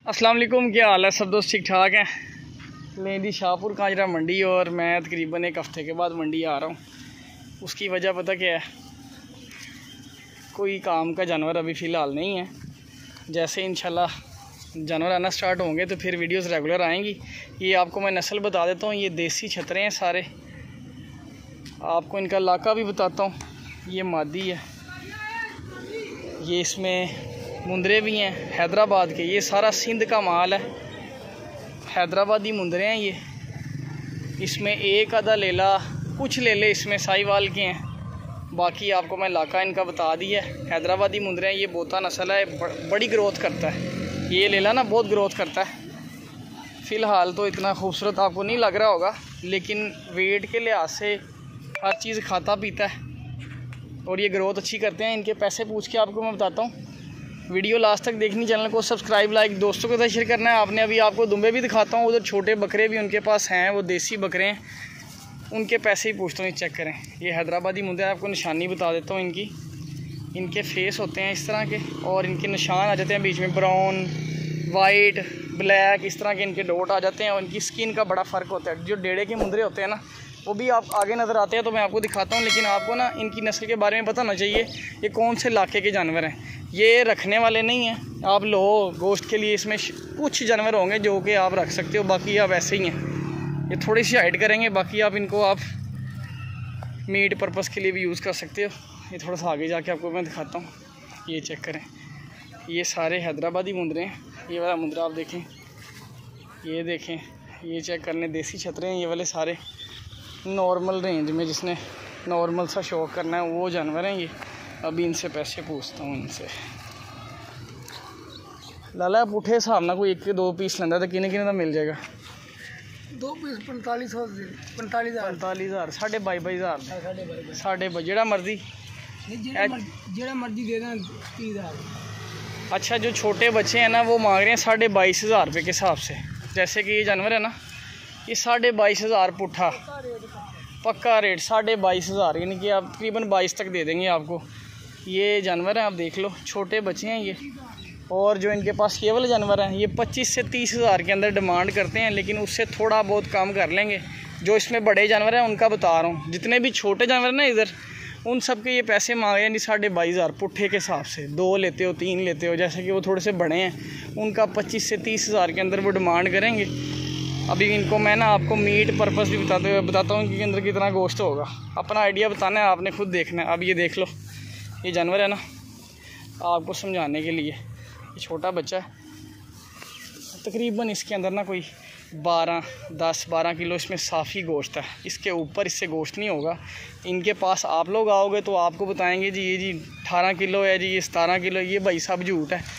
अस्सलाम वालेकुम, क्या हाल है? सब दोस्त ठीक ठाक हैं? लेंदी शाहपुर कांजरा मंडी और मैं तकरीबन एक हफ़्ते के बाद मंडी आ रहा हूँ। उसकी वजह पता क्या है, कोई काम का जानवर अभी फ़िलहाल नहीं है। जैसे इंशाल्लाह जानवर आना स्टार्ट होंगे तो फिर वीडियोस रेगुलर आएंगी। ये आपको मैं नस्ल बता देता हूँ, ये देसी छतरे हैं सारे। आपको इनका इलाका भी बताता हूँ। ये मादी है, ये इसमें मुंदरे भी हैं हैदराबाद के। ये सारा सिंध का माल है, हैदराबादी मुंदरे हैं ये। इसमें एक आधा लेला, कुछ लेले इसमें साहिवाल के हैं। बाकी आपको मैं इलाका इनका बता दिया। हैदराबादी मुंदरे हैं, ये बोता नस्ल है, बड़ी ग्रोथ करता है ये लेला ना, बहुत ग्रोथ करता है। फ़िलहाल तो इतना खूबसूरत आपको नहीं लग रहा होगा, लेकिन वेट के लिहाज से हर चीज़ खाता पीता है और ये ग्रोथ अच्छी करते हैं। इनके पैसे पूछ के आपको मैं बताता हूँ। वीडियो लास्ट तक देखनी, चैनल को सब्सक्राइब लाइक दोस्तों के साथ शेयर करना है आपने। अभी आपको दुम्बे भी दिखाता हूँ, उधर छोटे बकरे भी उनके पास हैं, वो देसी बकरे हैं, उनके पैसे ही पूछता हूँ। चेक करें, ये हैदराबादी मुंदे, आपको निशानी बता देता हूँ इनकी। इनके फेस होते हैं इस तरह के और इनके निशान आ जाते हैं बीच में, ब्राउन वाइट ब्लैक, इस तरह के इनके डॉट आ जाते हैं। और इनकी स्किन का बड़ा फ़र्क होता है। जो डेढ़े के मुंदरे होते हैं ना, वो भी आप आगे नज़र आते हैं तो मैं आपको दिखाता हूँ। लेकिन आपको ना इनकी नस्ल के बारे में पता होना चाहिए, ये कौन से इलाके के जानवर हैं। ये रखने वाले नहीं हैं, आप लो गोश्त के लिए। इसमें कुछ जानवर होंगे जो कि आप रख सकते हो, बाकी आप ऐसे ही हैं। ये थोड़ी सी हाइट करेंगे, बाकी आप इनको आप मीट पर्पज़ के लिए भी यूज़ कर सकते हो। ये थोड़ा सा आगे जाके आपको मैं दिखाता हूँ। ये चेक करें, ये सारे हैदराबादी मुंदरे हैं। ये वाला मुंदरा आप देखें, ये देखें, ये चेक करने देसी छतरे हैं। ये वाले सारे नॉर्मल रेंज में, जिसने नॉर्मल सा शौक करना है वो जानवर हैं ये। अभी इनसे पैसे पूछता हूँ इनसे। लाला पुठे हिसाब ना कोई 1-2 पीस लेंदा तो किने का मिल जाएगा? 2 पीस 45,000 साढ़े 22,000 साढ़े जेड़ा मर्जी दे दें 30,000। अच्छा, जो छोटे बच्चे हैं ना वो मांग रहे हैं 22,500 रुपये के हिसाब से। जैसे कि ये जानवर है ना, ये 22,500 पुट्ठा पक्का रेट, 22,500, यानी कि आप तकरीबन 22 तक दे देंगे आपको। ये जानवर हैं, आप देख लो, छोटे बच्चे हैं ये। और जो इनके पास ये वाले जानवर हैं, ये 25 से 30,000 के अंदर डिमांड करते हैं, लेकिन उससे थोड़ा बहुत कम कर लेंगे। जो इसमें बड़े जानवर हैं उनका बता रहा हूँ। जितने भी छोटे जानवर ना इधर, उन सब के ये पैसे मांगे हैं 22,500 पुट्ठे के हिसाब से। 2 लेते हो 3 लेते हो, जैसे कि वो थोड़े से बड़े हैं, उनका 25 से 30,000 के अंदर वो डिमांड करेंगे। अभी इनको मैं ना आपको मीट पर्पज़ भी बताता हूँ कि अंदर कितना गोश्त होगा। अपना आइडिया बताना है, आपने खुद देखना है। अब ये देख लो, ये जानवर है ना, आपको समझाने के लिए। ये छोटा बच्चा है, तकरीबन इसके अंदर ना कोई 10-12 किलो इसमें साफ़ी गोश्त है। इसके ऊपर इससे गोश्त नहीं होगा। इनके पास आप लोग आओगे तो आपको बताएंगे जी ये जी 18 किलो है जी, ये 17 किलो। ये भाई साहब झूठ है।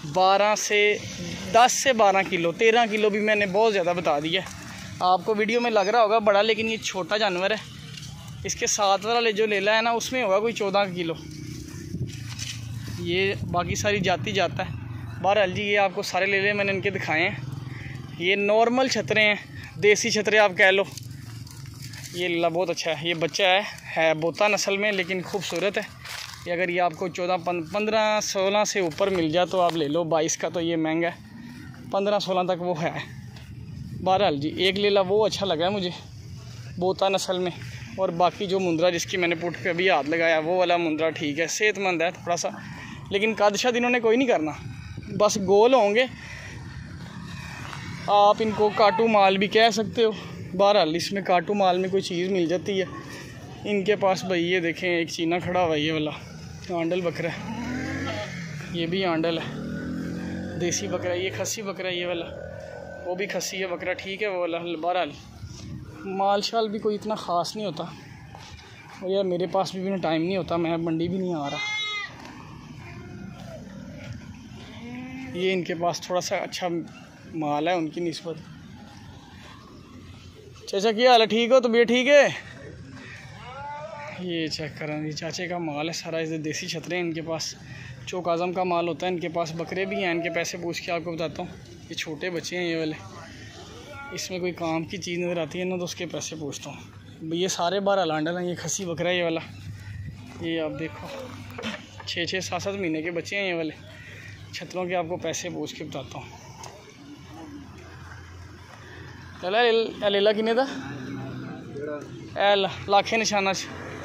10 से 12 किलो, 13 किलो भी मैंने बहुत ज़्यादा बता दिया। आपको वीडियो में लग रहा होगा बड़ा, लेकिन ये छोटा जानवर है। इसके साथ वाला जो लेला है ना, उसमें होगा कोई 14 किलो। ये बाकी सारी जाती जाता है। बहरहाल जी, ये आपको सारे लेले मैंने इनके दिखाए हैं। ये नॉर्मल छतरे हैं, देसी छतरे आप कह लो। ये लेला बहुत अच्छा है, ये बच्चा है बोता नस्ल में, लेकिन खूबसूरत है। ये अगर ये आपको 15-16 से ऊपर मिल जाए तो आप ले लो। 22 का तो ये महंगा है, 15-16 तक वो है। बहरहाल जी, एक लेला वो अच्छा लगा है मुझे बोता नस्ल में। और बाकी जो मुंदरा जिसकी मैंने पुट पे अभी हाथ लगाया, वो वाला मुंदरा ठीक है, सेहतमंद है थोड़ा सा, लेकिन कदशाद इन्होंने कोई नहीं करना, बस गोल होंगे। आप इनको काटू माल भी कह सकते हो। बहरहाल इसमें काटू माल में कोई चीज़ मिल जाती है। इनके पास भाई ये देखें, एक चीना खड़ा हुआ, ये वाला आंडल बकरा है। ये भी आंडल है, देसी बकरा। ये खस्सी बकरा है, ये वाला, वो भी खस्सी है बकरा, ठीक है वो वाला। बहरहाल माल शाल भी कोई इतना ख़ास नहीं होता। और यार मेरे पास भी टाइम नहीं होता, मैं मंडी भी नहीं आ रहा। ये इनके पास थोड़ा सा अच्छा माल है उनकी निस्बत। चाचा क्या हाल है, ठीक हो? तबीयत ठीक है? ये चेक करें, ये चाचे का माल है सारा। इधर देसी छतरे हैं इनके पास, चौक आज़म का माल होता है इनके पास। बकरे भी हैं, इनके पैसे पूछ के आपको बताता हूँ। ये छोटे बच्चे हैं ये वाले, इसमें कोई काम की चीज़ नज़र आती है ना तो उसके पैसे पूछता हूँ। ये सारे 12 लांडल हैं। ये खस्सी बकरा है ये वाला, ये आप देखो 6-6, 7-7 महीने के बच्चे हैं ये वाले। छतरों के आपको पैसे पूछ के बताता हूँ। ले ला किन्ने दा लाखे निशाना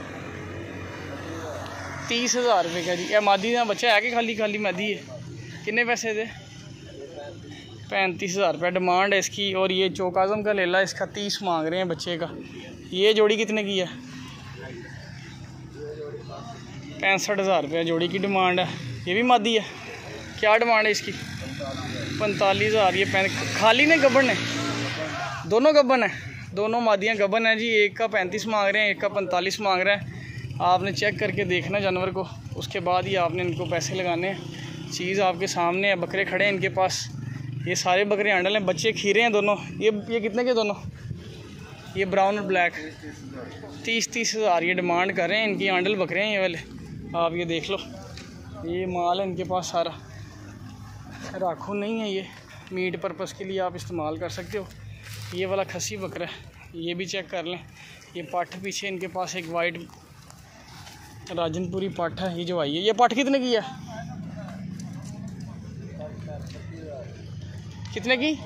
30,000 रुपये का जी। यह मादी का बच्चा है कि खाली खाली मादी है? किन्ने पैसे दे? 35,000 रुपये डिमांड है इसकी। और ये चौकाज़म का लेला इसका 30 मांग रहे हैं बच्चे का। ये जोड़ी कितने की है? 65,000 रुपये जोड़ी की डिमांड है। ये भी मादी है। क्या डिमांड है इसकी? 45,000। ये खाली ने गब्बन है? दोनों गब्बन है, दोनों मादियाँ गब्बन हैं जी। एक का 35 मांग रहे हैं, एक का 45 मांग रहे हैं। आपने चेक करके देखना जानवर को, उसके बाद ही आपने इनको पैसे लगाने हैं। चीज़ आपके सामने है। बकरे खड़े हैं इनके पास, ये सारे बकरे हैंडल हैं। बच्चे खीरे हैं दोनों। ये कितने के दोनों? ये ब्राउन और ब्लैक 30,000 ये डिमांड कर रहे हैं। इनकी हैंडल बकरे हैं ये वाले, आप ये देख लो। ये माल है इनके पास सारा, राखू नहीं है। ये मीट पर्पज़ के लिए आप इस्तेमाल कर सकते हो। ये वाला खसी बकरा है, ये भी चेक कर लें। ये पाठ पीछे इनके पास एक वाइट राजनपुरी पाठ है, ये जो आई है। ये पाठ कितने की है? कितने की?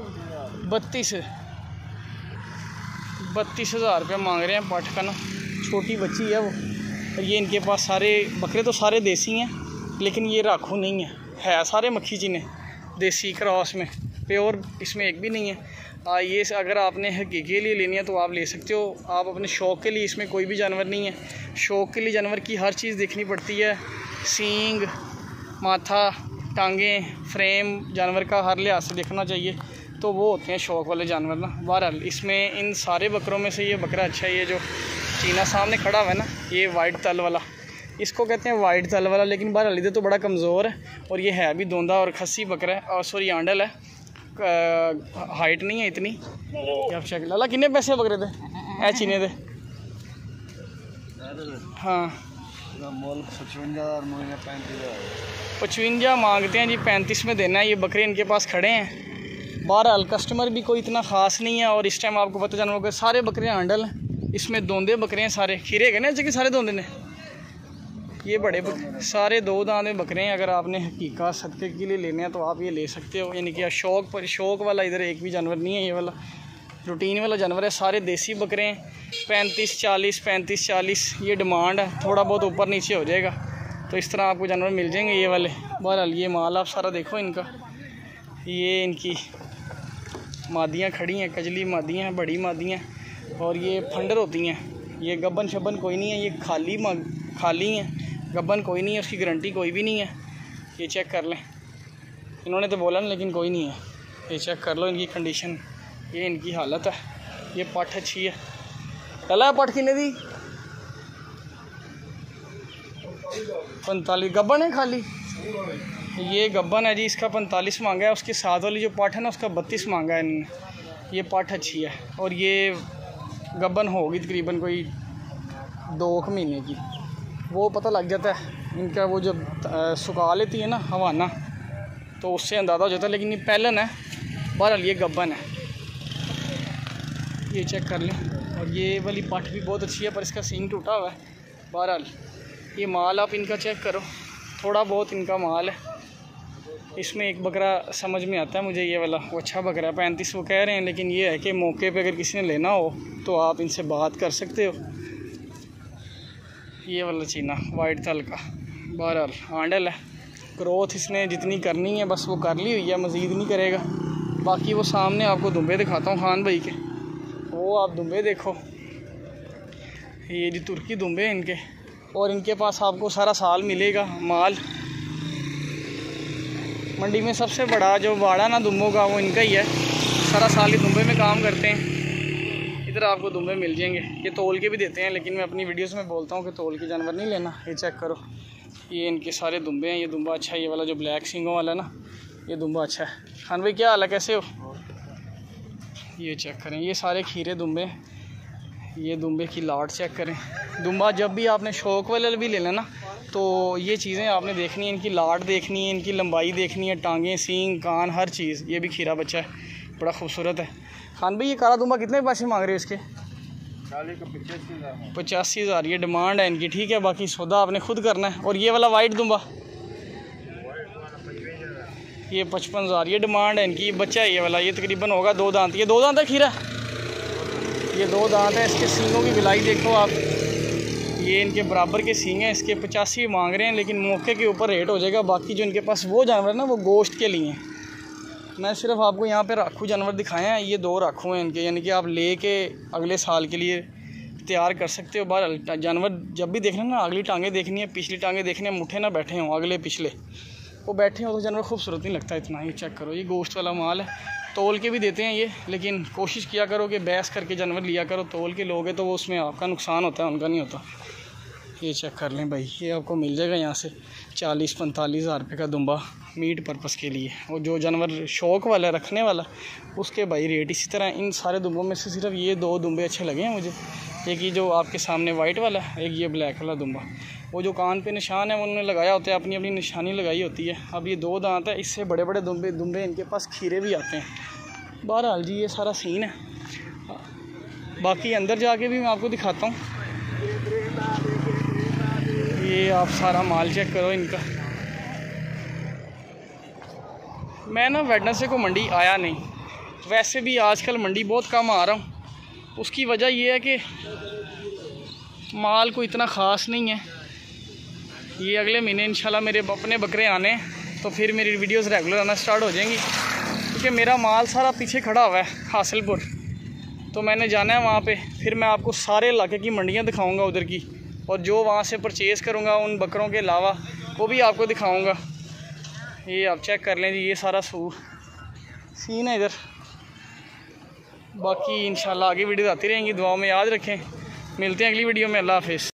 32,000 रुपये मांग रहे हैं पाठ का ना। छोटी बच्ची है वो। और ये इनके पास सारे बकरे तो सारे देसी हैं, लेकिन ये राखू नहीं है सारे मक्खी चीने देसी क्रॉस में, प्योर इसमें एक भी नहीं है। ये अगर आपने हकीकी के लिए लेनी है तो आप ले सकते हो। आप अपने शौक़ के लिए, इसमें कोई भी जानवर नहीं है। शौक़ के लिए जानवर की हर चीज़ देखनी पड़ती है। सींग, माथा, टांगें, फ्रेम जानवर का हर लिहाज से देखना चाहिए। तो वो होते हैं शौक़ वाले जानवर ना। बहरहाल इसमें इन सारे बकरों में से ये बकरा अच्छा है। ये जो चीना सामने खड़ा हुआ है ना, ये वाइट तल वाला, इसको कहते हैं वाइट तल वाला। लेकिन बहरहाल इधर तो बड़ा कमज़ोर है और ये है भी दोंदा और खस्सी बकरा है। और सॉरी आंडल है, हाइट नहीं है इतनी। आप चेक लाला किन्ने पैसे बकरे थे ऐ चीने दे? हाँ 55 मांगते हैं जी, 35 में देना है। ये बकरे इनके पास खड़े हैं। बहरहाल कस्टमर भी कोई इतना ख़ास नहीं है। और इस टाइम आपको पता जानवरों के सारे बकरे हैंडल हैं। इसमें दोंदे बकरे हैं सारे। खीरे गए ना कि सारे दोंदे ने? ये बड़े सारे 2 दांत में बकरे हैं। अगर आपने हकीका सदके के लिए लेने हैं तो आप ये ले सकते हो। यानी कि शौक़ वाला इधर एक भी जानवर नहीं है। ये वाला रूटीन वाला जानवर है। सारे देसी बकरे हैं। 35-40 ये डिमांड है। थोड़ा बहुत ऊपर नीचे हो जाएगा तो इस तरह आपको जानवर मिल जाएंगे ये वाले। बहरहाल ये माल आप सारा देखो इनका। ये इनकी मादियाँ खड़ी हैं, कजली मादियाँ हैं, बड़ी मादियाँ। और ये फंडर होती हैं। ये गब्बन शब्बन कोई नहीं है, ये खाली हैं। गब्बन कोई नहीं है, उसकी गारंटी कोई भी नहीं है। ये चेक कर लें, इन्होंने तो बोला नहीं लेकिन कोई नहीं है। ये चेक कर लो इनकी कंडीशन, ये इनकी हालत है। ये पट अच्छी है। चला पट कितने दी? 45 गब्बन है खाली। ये गब्बन है जी, इसका 45 मांगा है। उसके साथ वाली जो पाठ है ना, उसका 32 मांगा है इन्होंने। ये पाठ अच्छी है और ये गब्बन होगी तकरीबन कोई 2 महीने की। वो पता लग जाता है इनका, वो जब सुखा लेती है ना हवाना, तो उससे अंदाज़ा हो जाता है। लेकिन ये पहलन है। बहरहाल ये गब्बन है, ये चेक कर लें। और ये वाली पाठ भी बहुत अच्छी है, पर इसका सींग टूटा हुआ है। बहरहाल ये माल आप इनका चेक करो, थोड़ा बहुत इनका माल है। इसमें एक बकरा समझ में आता है मुझे, ये वाला वो अच्छा बकरा है। 35 वो कह रहे हैं, लेकिन ये है कि मौके पे अगर किसी ने लेना हो तो आप इनसे बात कर सकते हो। ये वाला चीना वाइट तल का, बहरहाल आंडल है। ग्रोथ इसने जितनी करनी है बस वो कर ली हुई है, मज़ीद नहीं करेगा। बाकी वो सामने आपको दुम्बे दिखाता हूँ खान भाई के, वो आप दुम्बे देखो। ये जी तुर्की दुम्बे हैं इनके, और इनके पास आपको सारा साल मिलेगा माल। मंडी में सबसे बड़ा जो बाड़ा ना दुम्बों का, वो इनका ही है। सारा साल ये दुम्बे में काम करते हैं। इधर आपको दुम्बे मिल जाएंगे। ये तोल के भी देते हैं, लेकिन मैं अपनी वीडियोस में बोलता हूँ कि तोल के जानवर नहीं लेना। ये चेक करो, ये इनके सारे दुम्बे हैं। ये दुम्बा अच्छा है, ये वाला जो ब्लैक सिंगों वाला ना, ये दुम्बा अच्छा है। खान भाई क्या हाल है, कैसे हो? ये चेक करें, ये सारे खीरे दुम्बे। ये दुम्बे की लाट चेक करें। दुम्बा जब भी आपने शौक वाले भी लेना ना, तो ये चीज़ें आपने देखनी है। इनकी लाट देखनी है, इनकी लंबाई देखनी है, टांगें, सींग, कान, हर चीज़। ये भी खीरा बच्चा है, बड़ा खूबसूरत है। खान भाई ये काला दुम्बा कितने पैसे मांग रहे हो इसके? 85,000 ये डिमांड है इनकी, ठीक है। बाकी सौदा आपने खुद करना है। और ये वाला वाइट दुम्बा ये 55,000 ये डिमांड है इनकी। ये बच्चा है ये वाला, ये तकरीबन होगा 2 दांत। ये 2 दांत है खीरा, ये 2 दांत है। इसके सींगों की बिलाई देखो आप, ये इनके बराबर के सींग हैं। इसके 85 मांग रहे हैं, लेकिन मौके के ऊपर रेट हो जाएगा। बाकी जो इनके पास वो जानवर है ना, वो गोश्त के लिए हैं। मैं सिर्फ आपको यहाँ पे राखू जानवर दिखाए हैं। ये 2 राखू हैं इनके, यानी कि आप ले के अगले साल के लिए तैयार कर सकते हो। बाहर जानवर जब भी देखना ना, अगली टांगें देखनी है, पिछली टांगें देखनी है, मुठे ना बैठे हों, अगले पिछले वो बैठे हो तो जानवर खूबसूरत नहीं लगता इतना। ये चेक करो, ये गोश्त वाला माल है। तोल के भी देते हैं ये, लेकिन कोशिश किया करो कि बहस करके जानवर लिया करो। तोल के लोगे तो वो उसमें आपका नुकसान होता है, उनका नहीं होता। ये चेक कर लें भाई, ये आपको मिल जाएगा यहाँ से 40-45 हज़ार रुपये का दुम्बा मीट पर्पस के लिए। और जो जानवर शौक़ वाला रखने वाला, उसके भाई रेट इसी तरह। इन सारे दुम्बों में से सिर्फ ये 2 दुम्बे अच्छे लगे हैं मुझे। एक ये जो आपके सामने वाइट वाला, एक ये ब्लैक वाला दुम्बा। वो जो कान पे निशान है वो उन्होंने लगाया होता है, अपनी अपनी निशानी लगाई होती है। अब ये 2 दांत है, इससे बड़े बड़े दुम्बे इनके पास खीरे भी आते हैं। बहरहाल जी ये सारा सीन है। बाकी अंदर जाके भी मैं आपको दिखाता हूँ। ये आप सारा माल चेक करो इनका। मैं ना वेडनेसडे को मंडी आया नहीं, वैसे भी आजकल मंडी बहुत कम आ रहा हूँ। उसकी वजह ये है कि माल को इतना ख़ास नहीं है। ये अगले महीने इंशाल्लाह मेरे अपने बकरे आने, तो फिर मेरी वीडियोस रेगुलर आना स्टार्ट हो जाएंगी। क्योंकि मेरा माल सारा पीछे खड़ा हुआ है हासिलपुर, तो मैंने जाना है वहाँ पे। फिर मैं आपको सारे इलाके की मंडियाँ दिखाऊँगा उधर की, और जो वहाँ से परचेज़ करूँगा उन बकरों के अलावा वो भी आपको दिखाऊँगा। ये आप चेक कर लें जी, ये सारा सीन है इधर। बाकी इंशाल्लाह आगे वीडियो आती रहेंगी। दुआओं में याद रखें। मिलते हैं अगली वीडियो में। अल्लाह हाफिज़।